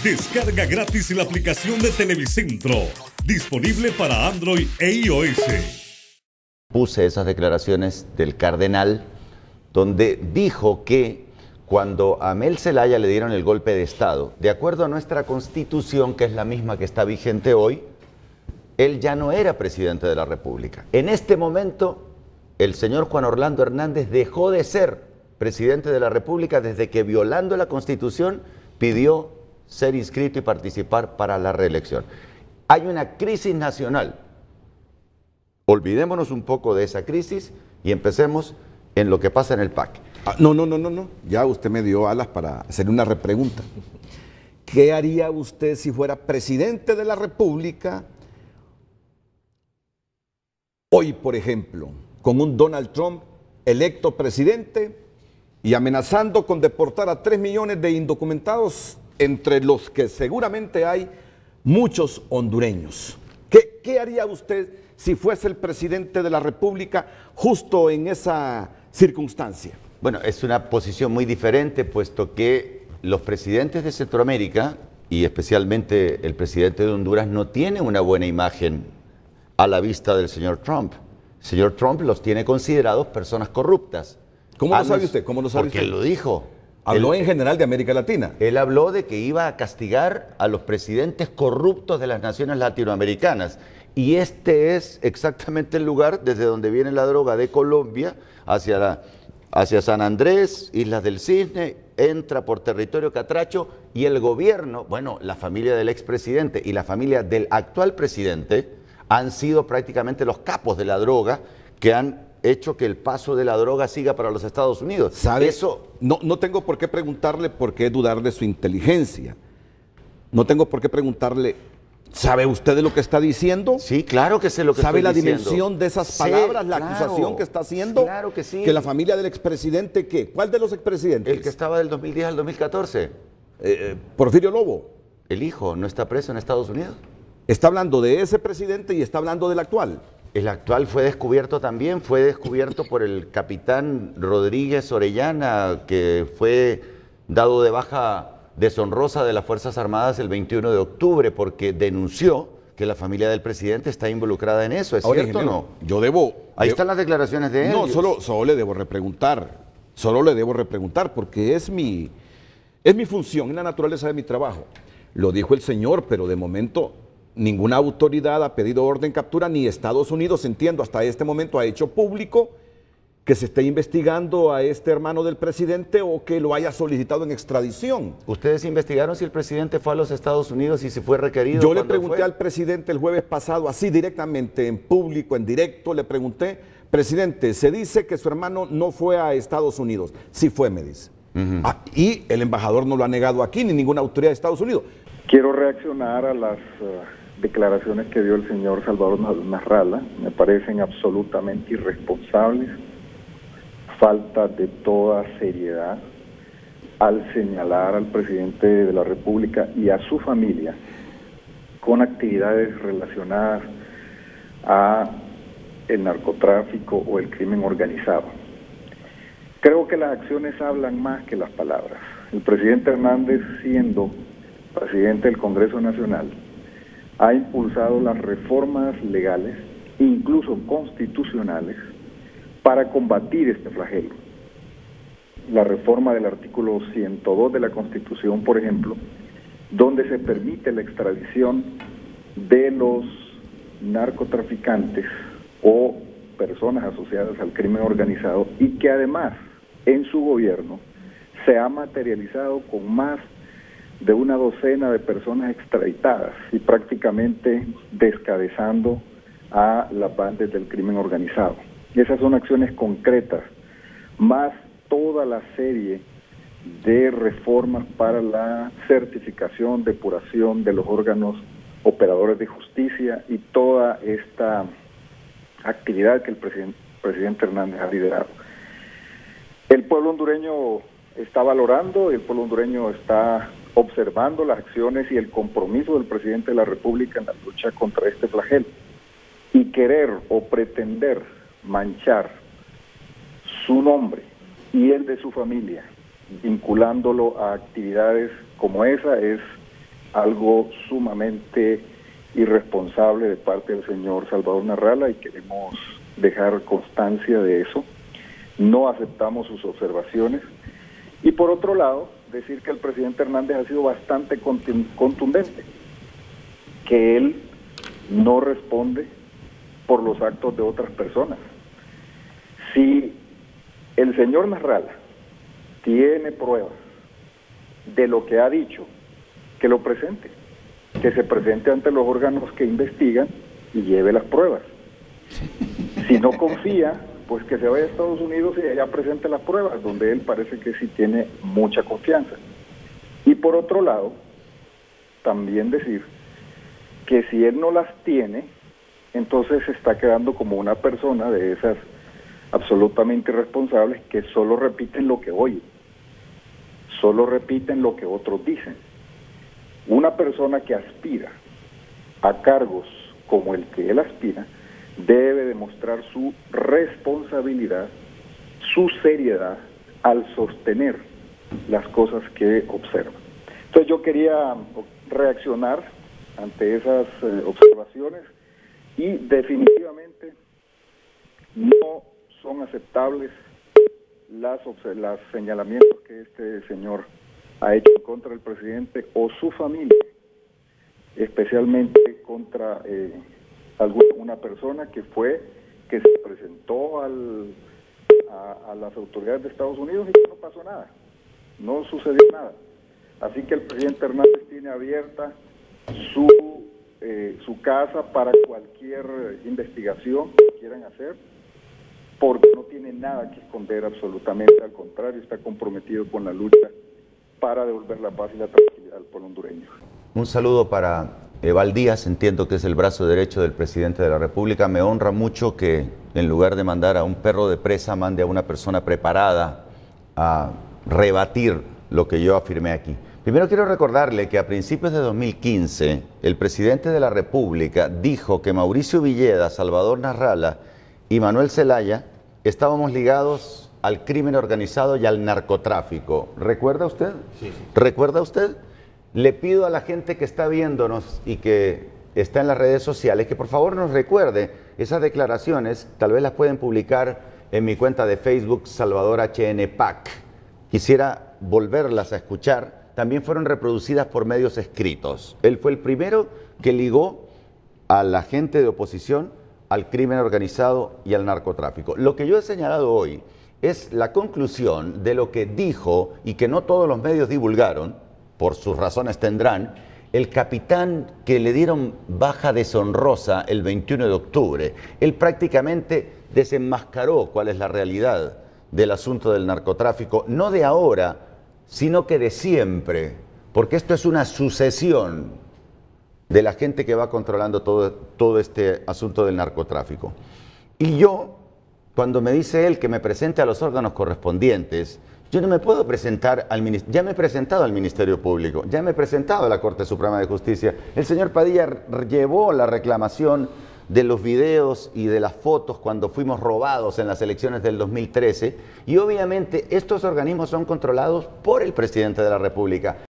Descarga gratis la aplicación de Televicentro, disponible para Android e iOS. Puse esas declaraciones del cardenal donde dijo que cuando a Mel Zelaya le dieron el golpe de Estado, de acuerdo a nuestra Constitución, que es la misma que está vigente hoy, él ya no era presidente de la República. En este momento, el señor Juan Orlando Hernández dejó de ser presidente de la República desde que, violando la Constitución, pidió ser inscrito y participar para la reelección. Hay una crisis nacional. Olvidémonos un poco de esa crisis y empecemos en lo que pasa en el PAC. No. Ya usted me dio alas para hacer una repregunta. ¿Qué haría usted si fuera presidente de la República hoy, por ejemplo, con un Donald Trump electo presidente y amenazando con deportar a 3 millones de indocumentados, entre los que seguramente hay muchos hondureños? ¿Qué haría usted si fuese el presidente de la República justo en esa circunstancia? Bueno, es una posición muy diferente, puesto que los presidentes de Centroamérica, y especialmente el presidente de Honduras, no tiene una buena imagen a la vista del señor Trump. El señor Trump los tiene considerados personas corruptas. ¿Cómo lo sabe usted? ¿Cómo lo sabe porque usted? él lo dijo. Habló en general de América Latina. Él habló de que iba a castigar a los presidentes corruptos de las naciones latinoamericanas. Y este es exactamente el lugar desde donde viene la droga de Colombia hacia San Andrés, Islas del Cisne, entra por territorio catracho, y el gobierno, bueno, la familia del expresidente y la familia del actual presidente han sido prácticamente los capos de la droga que han hecho que el paso de la droga siga para los Estados Unidos. ¿Sabe? Eso No tengo por qué preguntarle por qué dudar de su inteligencia. No tengo por qué preguntarle, ¿sabe usted de lo que está diciendo? sí, claro que sé lo que ¿Sabe estoy la diciendo. dimensión de esas Sí, palabras, la claro, acusación que está haciendo? Claro que sí. Que la familia del expresidente, ¿qué? ¿Cuál de los expresidentes? El que estaba del 2010 al 2014. Porfirio Lobo. El hijo no está preso en Estados Unidos. Está hablando de ese presidente y está hablando del actual. El actual fue descubierto también, fue descubierto por el capitán Rodríguez Orellana, que fue dado de baja deshonrosa de las Fuerzas Armadas el 21 de octubre porque denunció que la familia del presidente está involucrada en eso. ¿Es Ahora, cierto o no? Yo debo... Ahí están las declaraciones de él. No, solo le debo repreguntar. Solo le debo repreguntar porque es mi función, es la naturaleza de mi trabajo. Lo dijo el señor, pero de momento ninguna autoridad ha pedido orden de captura, ni Estados Unidos, entiendo, hasta este momento ha hecho público que se esté investigando a este hermano del presidente o que lo haya solicitado en extradición. ¿Ustedes investigaron si el presidente fue a los Estados Unidos y si fue requerido? Yo le pregunté al presidente el jueves pasado, así directamente, en público, en directo, le pregunté, presidente, se dice que su hermano no fue a Estados Unidos. Sí fue, me dice. Y el embajador no lo ha negado aquí, ni ninguna autoridad de Estados Unidos. Quiero reaccionar a las declaraciones que dio el señor Salvador Nasralla. Me parecen absolutamente irresponsables, falta de toda seriedad al señalar al presidente de la República y a su familia con actividades relacionadas a el narcotráfico o el crimen organizado. Creo que las acciones hablan más que las palabras. El presidente Hernández, siendo presidente del Congreso Nacional, ha impulsado las reformas legales, incluso constitucionales, para combatir este flagelo. La reforma del artículo 102 de la Constitución, por ejemplo, donde se permite la extradición de los narcotraficantes o personas asociadas al crimen organizado, y que además en su gobierno se ha materializado con más de una docena de personas extraditadas y prácticamente descabezando a las bandas del crimen organizado. Y esas son acciones concretas, más toda la serie de reformas para la certificación, depuración de los órganos operadores de justicia y toda esta actividad que el presidente Hernández ha liderado. El pueblo hondureño está valorando, el pueblo hondureño está observando las acciones y el compromiso del presidente de la República en la lucha contra este flagelo. Y querer o pretender manchar su nombre y el de su familia, vinculándolo a actividades como esa, es algo sumamente irresponsable de parte del señor Salvador Narrala y queremos dejar constancia de eso. No aceptamos sus observaciones. Y por otro lado, decir que el presidente Hernández ha sido bastante contundente, que él no responde por los actos de otras personas. Si el señor Narrala tiene pruebas de lo que ha dicho, que lo presente, que se presente ante los órganos que investigan y lleve las pruebas. Si no confía, pues que se vaya a Estados Unidos y allá presente las pruebas, donde él parece que sí tiene mucha confianza. Y por otro lado, también decir que si él no las tiene, entonces se está quedando como una persona de esas absolutamente irresponsables que solo repiten lo que oyen, solo repiten lo que otros dicen. Una persona que aspira a cargos como el que él aspira debe demostrar su responsabilidad, su seriedad al sostener las cosas que observa. Entonces yo quería reaccionar ante esas observaciones y definitivamente no son aceptables los señalamientos que este señor ha hecho contra el presidente o su familia, especialmente contra una persona que se presentó a las autoridades de Estados Unidos y que no pasó nada, no sucedió nada. Así que el presidente Hernández tiene abierta su casa para cualquier investigación que quieran hacer, porque no tiene nada que esconder absolutamente, al contrario, está comprometido con la lucha para devolver la paz y la tranquilidad al pueblo hondureño. Un saludo para Eval Díaz, entiendo que es el brazo derecho del presidente de la República. Me honra mucho que en lugar de mandar a un perro de presa, mande a una persona preparada a rebatir lo que yo afirmé aquí. Primero quiero recordarle que a principios de 2015, el presidente de la República dijo que Mauricio Villeda, Salvador Narrala y Manuel Zelaya estábamos ligados al crimen organizado y al narcotráfico. ¿Recuerda usted? Sí. ¿Recuerda usted? Le pido a la gente que está viéndonos y que está en las redes sociales que por favor nos recuerde esas declaraciones. Tal vez las pueden publicar en mi cuenta de Facebook, Salvador HN PAC. Quisiera volverlas a escuchar. También fueron reproducidas por medios escritos. Él fue el primero que ligó a la gente de oposición al crimen organizado y al narcotráfico. Lo que yo he señalado hoy es la conclusión de lo que dijo, y que no todos los medios divulgaron, por sus razones tendrán, el capitán que le dieron baja deshonrosa el 21 de octubre. Él prácticamente desenmascaró cuál es la realidad del asunto del narcotráfico, no de ahora, sino que de siempre, porque esto es una sucesión de la gente que va controlando todo este asunto del narcotráfico. Y yo, cuando me dice él que me presente a los órganos correspondientes, yo no me puedo presentar al Ministerio. Ya me he presentado al Ministerio Público, ya me he presentado a la Corte Suprema de Justicia. El señor Padilla llevó la reclamación de los videos y de las fotos cuando fuimos robados en las elecciones del 2013, y obviamente estos organismos son controlados por el presidente de la República.